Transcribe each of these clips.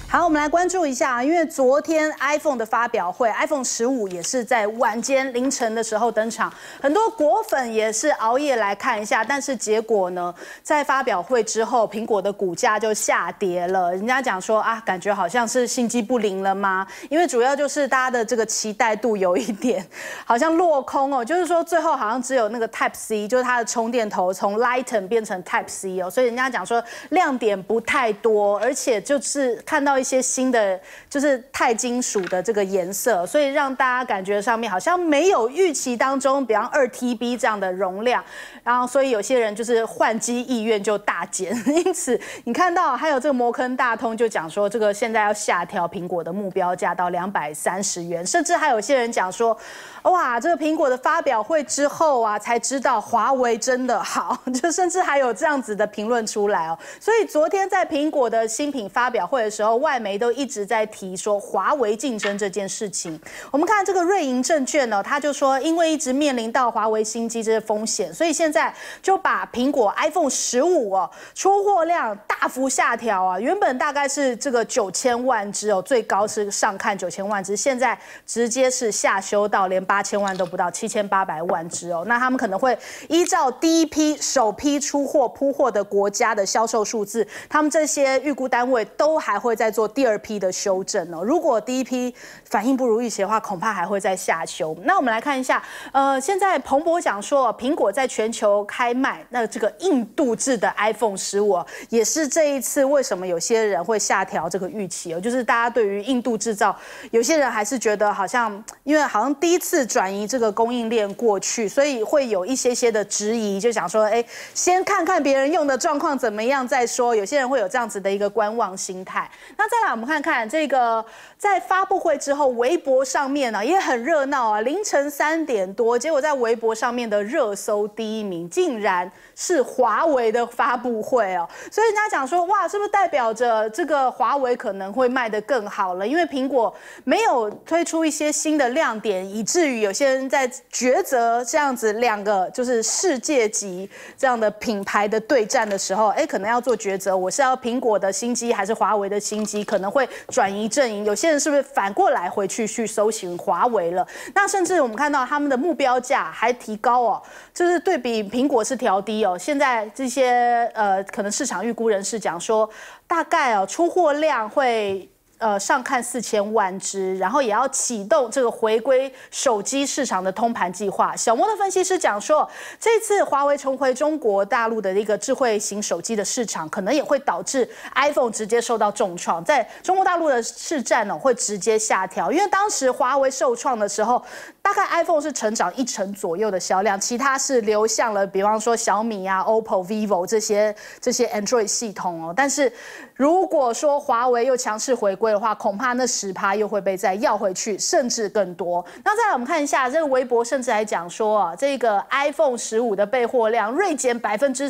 好，我们来关注一下，因为昨天 iPhone 的发表会 ，iPhone 15也是在晚间凌晨的时候登场，很多果粉也是熬夜来看一下，但是结果呢，在发表会之后，苹果的股价就下跌了。人家讲说啊，感觉好像是心机不灵了吗？因为主要就是大家的这个期待度有一点好像落空哦，就是说最后好像只有那个 Type C， 就是它的充电头从 Lighten 变成 Type C 哦，所以人家讲说亮点不太多，而且就是看到一些新的就是钛金属的这个颜色，所以让大家感觉上面好像没有预期当中，比方2TB 这样的容量，然后所以有些人就是换机意愿就大减。因此你看到还有这个摩根大通就讲说，这个现在要下调苹果的目标价到230元，甚至还有些人讲说，哇，这个苹果的发表会之后啊，才知道华为真的好，就甚至还有这样子的评论出来哦。所以昨天在苹果的新品发表会的时候，外媒都一直在提说华为竞争这件事情。我们看这个瑞银证券呢，他就说，因为一直面临到华为新机这些风险，所以现在就把苹果 iPhone 15哦出货量大幅下调啊，原本大概是这个9000万只哦，最高是上看9000万只，现在直接是下修到连8000万都不到，7800万只哦。那他们可能会依照第一批首批出货铺货的国家的销售数字，他们这些预估单位都还会再做第二批的修正哦。如果第一批反应不如预期的话，恐怕还会再下修。那我们来看一下，现在彭博讲说，苹果在全球开卖，那这个印度制的 iPhone 15也是这一次为什么有些人会下调这个预期哦，就是大家对于印度制造，有些人还是觉得好像，因为好像第一次转移这个供应链过去，所以会有一些的质疑，就想说，哎，先看看别人用的状况怎么样再说。有些人会有这样子的一个观望心态。那再来，我们看看这个在发布会之后，微博上面呢也很热闹啊，凌晨3点多，结果在微博上面的热搜第一名竟然是华为的发布会哦，所以人家讲说，哇，是不是代表着这个华为可能会卖得更好了？因为苹果没有推出一些新的亮点，以至于有些人在抉择这样子两个就是世界级这样的品牌的对战的时候，哎，可能要做抉择，我是要苹果的新机还是华为的新机，可能会转移阵营。有些人是不是反过来回去搜寻华为了？那甚至我们看到他们的目标价还提高哦，就是对比苹果是调低哦。现在这些可能市场预估人士讲说，大概哦出货量会上看4000万只，然后也要启动这个回归手机市场的通盘计划。小摩的分析师讲说，这次华为重回中国大陆的一个智慧型手机的市场，可能也会导致 iPhone 直接受到重创，在中国大陆的市占会直接下调。因为当时华为受创的时候，大概 iPhone 是成长1成左右的销量，其他是流向了比方说小米啊、OPPO、vivo 这些 Android 系统哦。但是如果说华为又强势回归的话，恐怕那10%又会被再要回去，甚至更多。那再来我们看一下这个微博，甚至还讲说啊，这个 iPhone 15的备货量锐减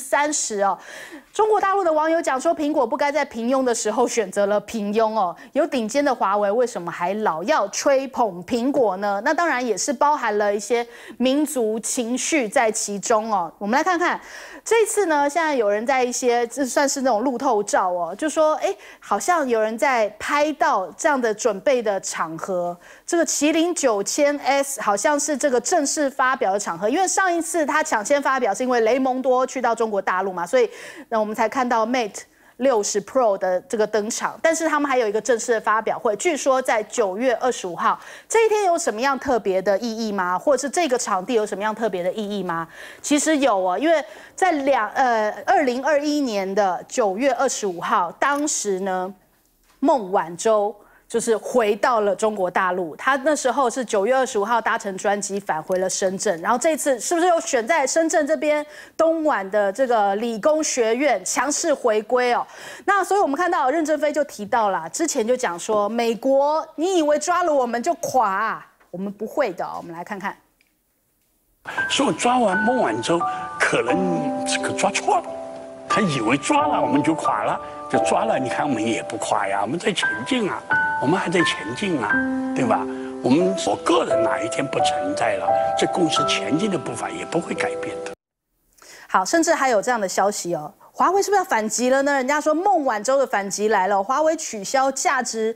30%哦。中国大陆的网友讲说，苹果不该在平庸的时候选择了平庸哦。有顶尖的华为，为什么还老要吹捧苹果呢？那当然也是包含了一些民族情绪在其中哦。我们来看看这次呢，现在有人在一些这算是那种路透照哦，就说哎，好像有人在拍到这样的准备的场合，这个麒麟9000S 好像是这个正式发表的场合，因为上一次他抢先发表是因为雷蒙多去到中国大陆嘛，所以我们才看到 Mate 60 Pro 的这个登场，但是他们还有一个正式的发表会，据说在9月25号这一天有什么样特别的意义吗？或者是这个场地有什么样特别的意义吗？其实有哦，因为在2021年的9月25号，当时呢，孟晚舟就是回到了中国大陆，他那时候是9月25号搭乘专机返回了深圳，然后这次是不是又选在深圳这边东莞的这个理工学院强势回归哦？那所以我们看到任正非就提到了，之前就讲说，美国你以为抓了我们就垮啊？我们不会的哦，我们来看看。 说抓完孟晚舟，可能这个抓错了，他以为抓了我们就垮了。就抓了，你看我们也不垮呀，我们在前进啊，我们还在前进啊，对吧？我个人哪一天不存在了，这公司前进的步伐也不会改变的。 好，甚至还有这样的消息哦。 华为是不是要反击了呢？人家说孟晚舟的反击来了，华为取消价值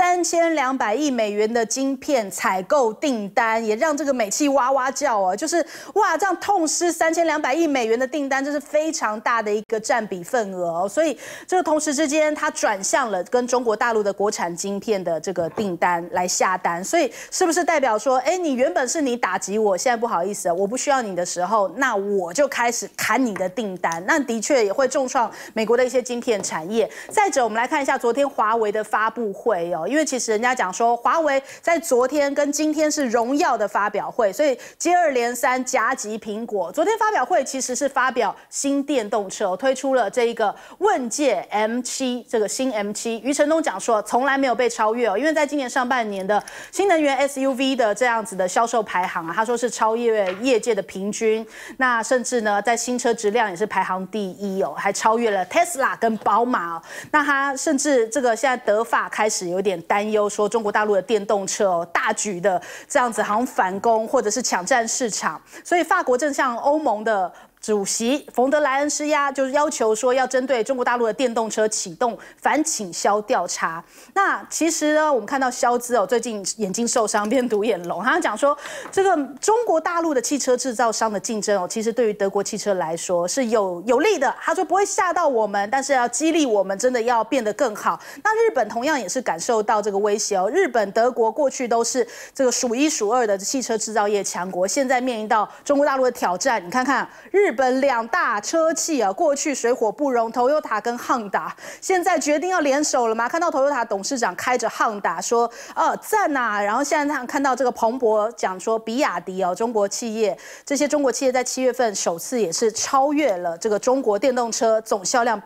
3200亿美元的晶片采购订单，也让这个美企哇哇叫哦，就是哇，这样痛失3200亿美元的订单，这是非常大的一个占比份额哦。所以这个同时之间，它转向了跟中国大陆的国产晶片的这个订单来下单，所以是不是代表说，你原本是你打击我，现在不好意思，我不需要你的时候，那我就开始砍你的订单，那的确也会重创美国的一些晶片产业。再者，我们来看一下昨天华为的发布会哦，因为其实人家讲说，华为在昨天跟今天是荣耀的发表会，所以接二连三夹击苹果。昨天发表会其实是发表新电动车，推出了这一个问界 M7， 这个新 M7， 余承东讲说从来没有被超越哦，因为在今年上半年的新能源 SUV 的这样子的销售排行啊，他说是超越业界的平均，那甚至呢在新车质量也是排行第一哦，还超越了 Tesla 跟宝马哦。那他甚至这个现在德法开始有点担忧，说中国大陆的电动车哦大举的这样子好像反攻或者是抢占市场，所以法国正向欧盟的主席冯德莱恩施压，就是要求说要针对中国大陆的电动车启动反倾销调查。那其实呢，我们看到肖兹哦，最近眼睛受伤变独眼龙，他讲说这个中国大陆的汽车制造商的竞争哦，其实对于德国汽车来说是有利的。他说不会吓到我们，但是要激励我们真的要变得更好。那日本同样也是感受到这个威胁哦，日本、德国过去都是这个数一数二的汽车制造业强国，现在面临到中国大陆的挑战。你看看日本两大车企啊，过去水火不容 ，Toyota 跟 Honda， 现在决定要联手了吗？看到 Toyota 董事长开着 Honda 说，赞啊！然后现在看到这个彭博讲说，比亚迪哦，中国企业这些中国企业在7月份首次也是超越了这个中国电动车总销量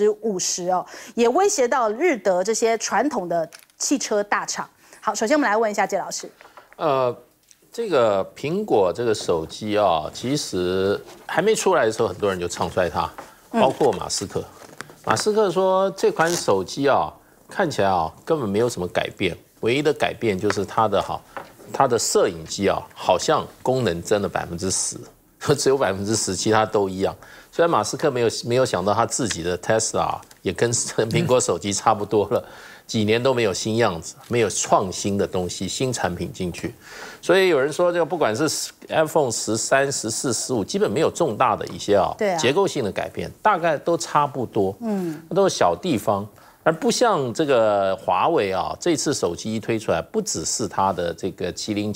50%哦，也威胁到日德这些传统的汽车大厂。好，首先我们来问一下介老师， 这个苹果这个手机啊，其实还没出来的时候，很多人就唱衰它，包括马斯克。马斯克说这款手机啊，看起来啊根本没有什么改变，唯一的改变就是它的摄影机啊，好像功能增了10%，只有10%，其他都一样。虽然马斯克没有想到他自己的 Tesla 也跟苹果手机差不多了。几年都没有新样子，没有创新的东西、新产品进去，所以有人说，这个不管是 iPhone 13、14、15，基本没有重大的一些结构性的改变，大概都差不多，都是小地方，而不像这个华为啊，这次手机一推出来，不只是它的这个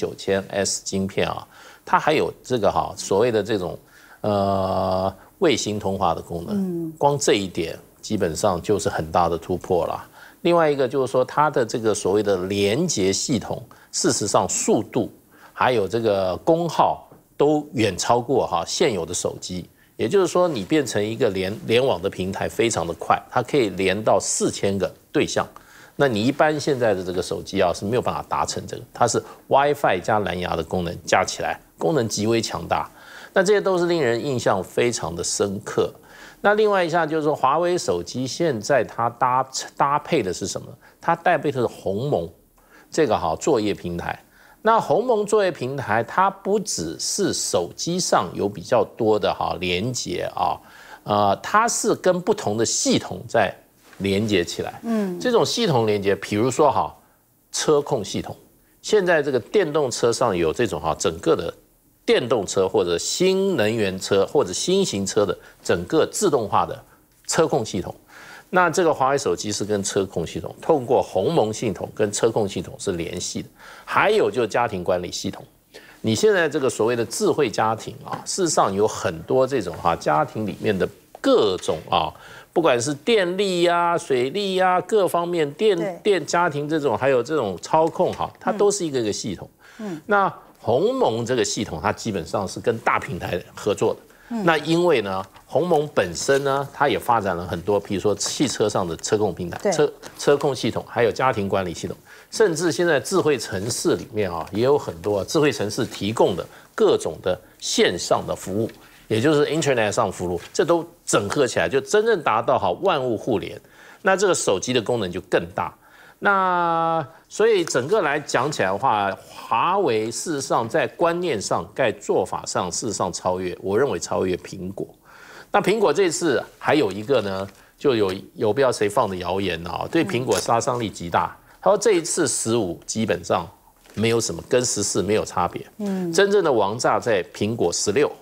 70900S 晶片啊，它还有这个所谓的这种卫星通话的功能，光这一点基本上就是很大的突破了。另外一个就是说，它的这个所谓的连接系统，事实上速度还有这个功耗都远超过现有的手机。也就是说，你变成一个联网的平台非常的快，它可以连到4000个对象。那你一般现在的这个手机是没有办法达成这个，它是 WiFi 加蓝牙的功能加起来，功能极为强大。那这些都是令人印象非常的深刻。那另外一项就是说，华为手机现在它搭配的是什么？它搭配的是鸿蒙这个作业平台。那鸿蒙作业平台，它不只是手机上有比较多的连接它是跟不同的系统在连接起来。这种系统连接，比如说车控系统，现在这个电动车上有这种整个的。电动车或者新能源车或者新型车的整个自动化的车控系统，那这个华为手机是跟车控系统透过鸿蒙系统跟车控系统是联系的。还有就是家庭管理系统，你现在这个所谓的智慧家庭事实上有很多这种家庭里面的各种不管是电力水利各方面电家庭这种，还有这种操控它都是一个系统。那鸿蒙这个系统，它基本上是跟大平台合作的。那因为呢，鸿蒙本身呢，它也发展了很多，比如说汽车上的车控平台、车控系统，还有家庭管理系统，甚至现在智慧城市里面也有很多智慧城市提供的各种的线上的服务，也就是 Internet 上服务，这都整合起来，就真正达到万物互联。那这个手机的功能就更大。那所以整个来讲起来的话，华为事实上在观念上、在做法上，事实上我认为超越苹果。 那苹果这次还有一个呢，就有不知道谁放的谣言啊，对苹果杀伤力极大。他说这一次15基本上没有什么，跟14没有差别。真正的王炸在苹果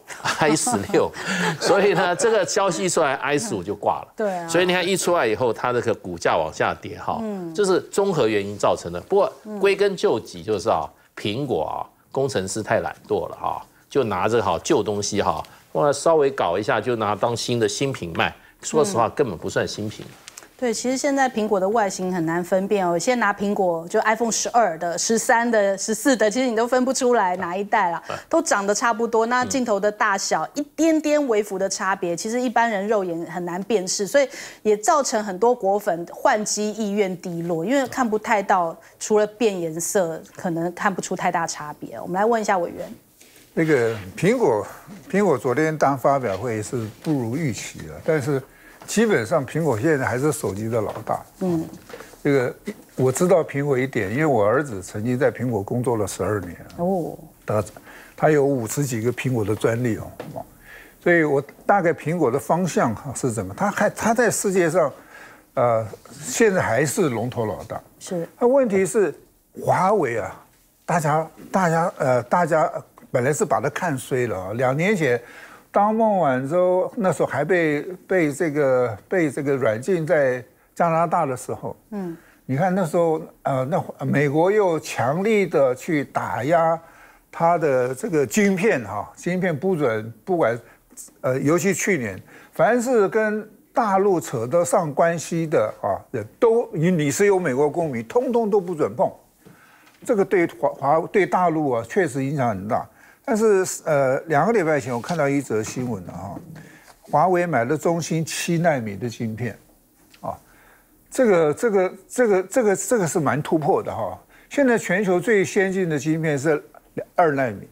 16，i16，所以呢，这个消息出来 ，i15就挂了。 对啊。 所以你看一出来以后，它这个股价往下跌哈，这是综合原因造成的。不过归根究底就是苹果工程师太懒惰了就拿着旧东西稍微搞一下就拿当新品卖。说实话，根本不算新品。 对，其实现在苹果的外形很难分辨哦。先拿苹果，就 iPhone 12的、13的、14的，其实你都分不出来哪一代啦，都长得差不多。那镜头的大小一点点微幅的差别，其实一般人肉眼很难辨识，所以也造成很多果粉换机意愿低落，因为看不太到，除了变颜色，可能看不出太大差别。我们来问一下委员。 那个苹果昨天当发表会是不如预期的，但是基本上苹果现在还是手机的老大。这个我知道苹果一点，因为我儿子曾经在苹果工作了12年。他有50几个苹果的专利所以我大概苹果的方向是怎么？他在世界上，现在还是龙头老大。 是。 那问题是华为大家本来是把它看衰了2年前，当孟晚舟那时候还被这个软禁在加拿大的时候，你看那时候那美国又强力的去打压它的这个晶片不准，不管尤其去年，凡是跟大陆扯得上关系的都你是有美国公民，通通都不准碰。这个对大陆确实影响很大。但是2个礼拜前我看到一则新闻华为买了中芯7奈米的晶片，这个是蛮突破的现在全球最先进的晶片是2奈米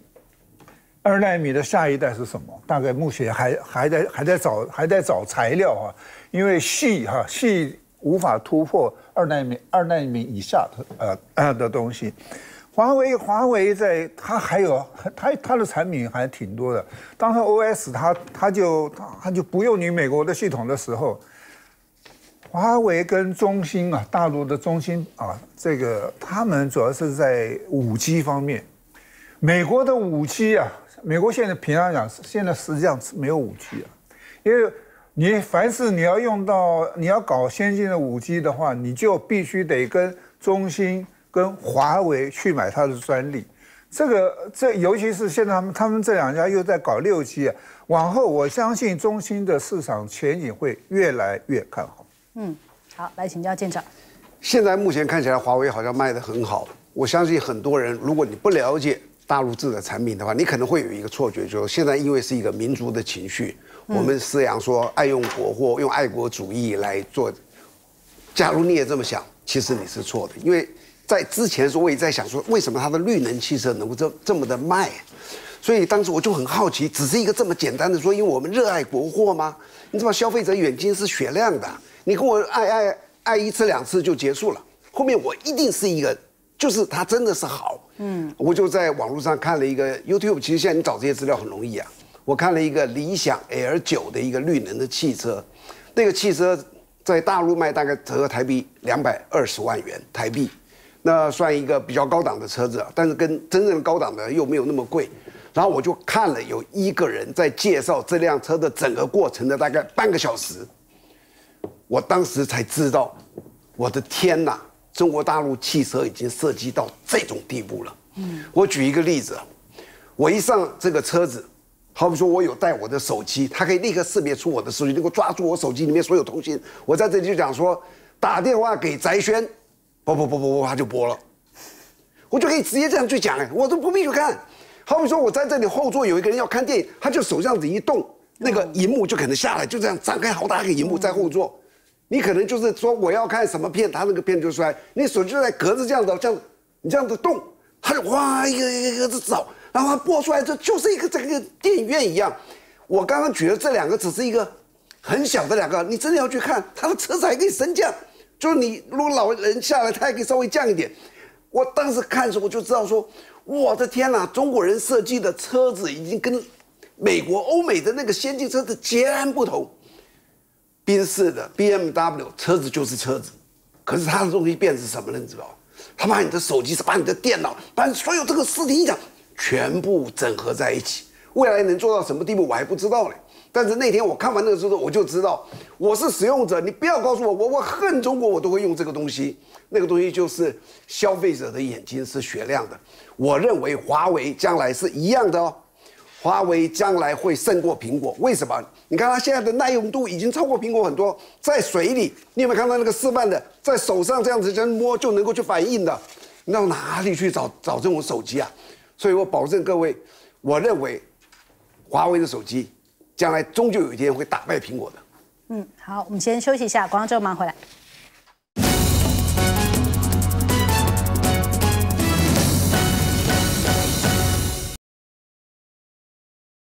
，2奈米的下一代是什么？大概目前还在找材料因为细无法突破2奈米以下的东西。华为在它的产品还挺多的。当它 OS 它就不用你美国的系统的时候，华为跟中兴大陆的中兴这个他们主要是在5G 方面。美国的5G美国现在平常讲现在实际上是没有5G因为你凡是你要搞先进的5G 的话，你就必须得跟中兴跟华为去买它的专利，尤其是现在他们这2家又在搞6G往后我相信中兴的市场前景会越来越看好。 好，来请教舰长。 现在目前看起来华为好像卖得很好，我相信很多人，如果你不了解大陆制的产品的话，你可能会有一个错觉，就是现在因为是一个民族的情绪，我们饲养说爱用国货，用爱国主义来做。假如你也这么想，其实你是错的，因为在之前的时候，我也在想说，为什么它的绿能汽车能够这么的卖？所以当时我就很好奇，只是一个这么简单的说，因为我们热爱国货吗？你知道消费者眼睛是雪亮的，你跟我爱1次2次就结束了，后面我一定是一个，就是它真的是好。我就在网络上看了一个 YouTube， 其实现在你找这些资料很容易我看了一个理想 L9的一个绿能的汽车，那个汽车在大陆卖大概折合台币220万元台币。那算一个比较高档的车子，但是跟真正高档的又没有那么贵。然后我就看了有1个人在介绍这辆车的整个过程的大概半个小时，我当时才知道，我的天哪，中国大陆汽车已经设计到这种地步了。我举一个例子，我一上这个车子，好比说我有带我的手机，它可以立刻识别出我的手机，能够抓住我手机里面所有通信。我在这里就讲说，打电话给翟轩。不，他就播了，我就可以直接这样去讲我都不必去看。好比说我在这里后座有一个人要看电影，他就手这样子一动，那个荧幕就可能下来，就这样张开好大一个荧幕在后座。你可能就是说我要看什么片，他那个片就出来，你手就在格子这样的，你这样子动，他就哇一个字找，然后他播出来，这就是一个这个电影院一样。我刚刚举的这2个只是一个很小的2个，你真的要去看，他的车子还可以升降。就是你如果老人下来，他还可以稍微降一点。我当时看的时候我就知道说，我的天哪，中国人设计的车子已经跟美国、欧美的那个先进车子截然不同。宾士的 BMW 车子就是车子，可是它的东西变成什么呢？你知道？它把你的手机、把你的电脑、把你所有这个视听音响全部整合在一起。未来能做到什么地步，我还不知道呢。但是那天我看完那个之后，我就知道我是使用者。你不要告诉我，我恨中国，我都会用这个东西。那个东西就是消费者的眼睛是雪亮的。我认为华为将来是一样的哦。华为将来会胜过苹果，为什么？你看它现在的耐用度已经超过苹果很多。在水里，你有没有看到那个示范的，在手上这样子摸就能够去反应的？你到哪里去找这种手机啊？所以我保证各位，我认为华为的手机将来终究有一天会打败苹果的。 好，我们先休息一下，广告之后马上回来。